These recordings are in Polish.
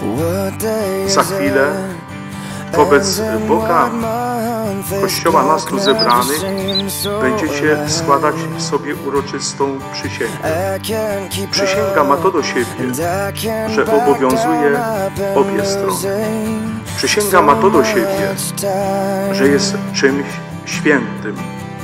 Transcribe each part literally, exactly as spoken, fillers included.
Za chwilę wobec Boga, Kościoła nas tu zebranych, będziecie składać sobie uroczystą przysięgę. Przysięga ma to do siebie, że obowiązuje obie strony. Przysięga ma to do siebie, że jest czymś świętym.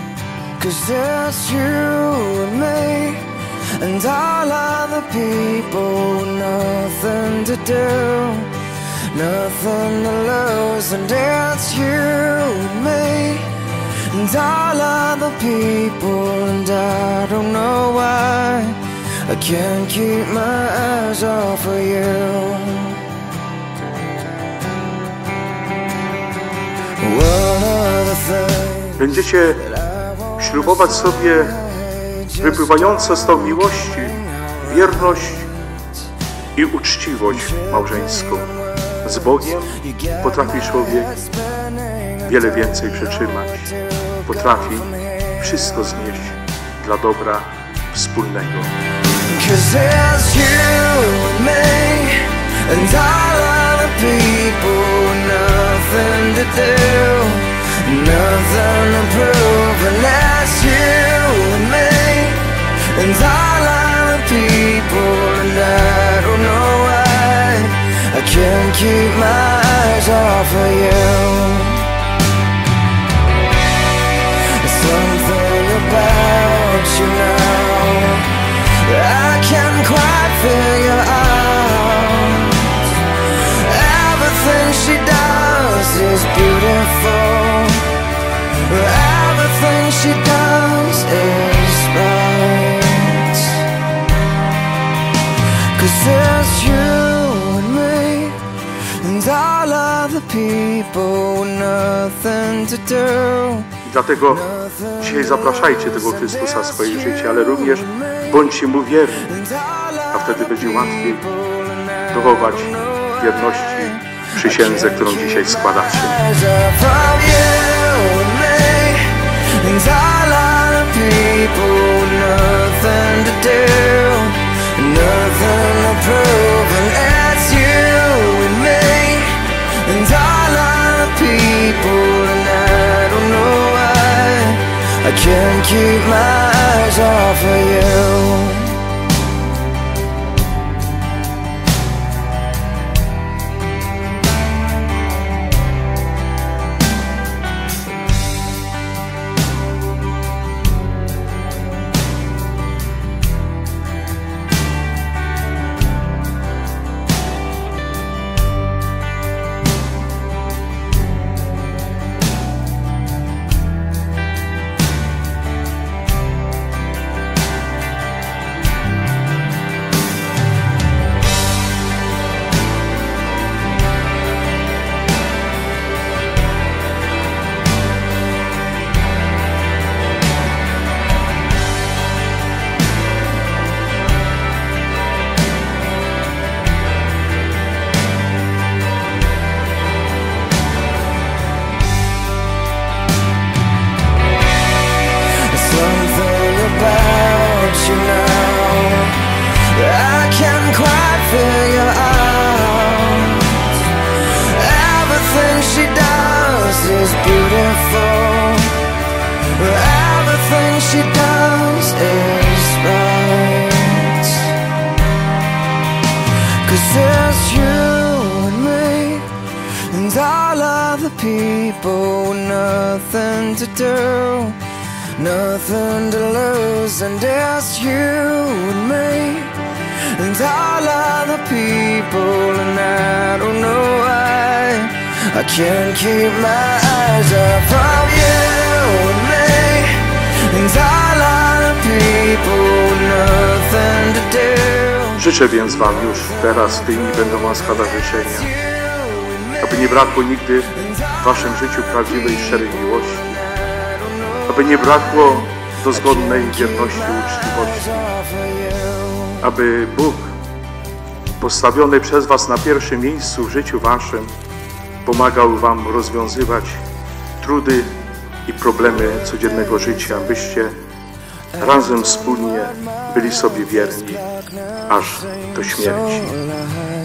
And all other people, nothing to do, nothing to lose, and it's you and me, and all other people, and I don't know why I can't keep my eyes off of you. One other thing. Będziecie ślubować sobie wypływające z tą miłości wierność i uczciwość małżeńską. Z Bogiem potrafi człowiek wiele więcej przetrzymać. Potrafi wszystko znieść dla dobra wspólnego. And all other people, and I don't know why I can't keep my eyes off of you. Something about you now I can't quite figure out. Everything she does is beautiful. Everything she does is right. Cause there's you and me, and all other people, nothing to do. Dlatego dzisiaj zapraszajcie tego Chrystusa w swoje życie, ale również bądźcie Mu wierni, a wtedy będzie łatwiej dochować wierności przysiędze, którą dzisiaj składacie. Nothing to prove, and it's you and me, and all other people, and I don't know why I can't keep my eyes off of you. People, nothing to do, nothing to lose, and it's you and me, and all other people, and I don't know why I can't keep my eyes off of you and me, and all other people, nothing to do. Życzę więc Wam już teraz, w tej dni będą Wam składać życzenia, aby nie brakło nigdy w Waszym życiu prawdziwej, szczerej miłości, aby nie brakło dozgodnej wierności i uczciwości, aby Bóg postawiony przez Was na pierwszym miejscu w życiu Waszym pomagał Wam rozwiązywać trudy i problemy codziennego życia, abyście razem wspólnie byli sobie wierni aż do śmierci.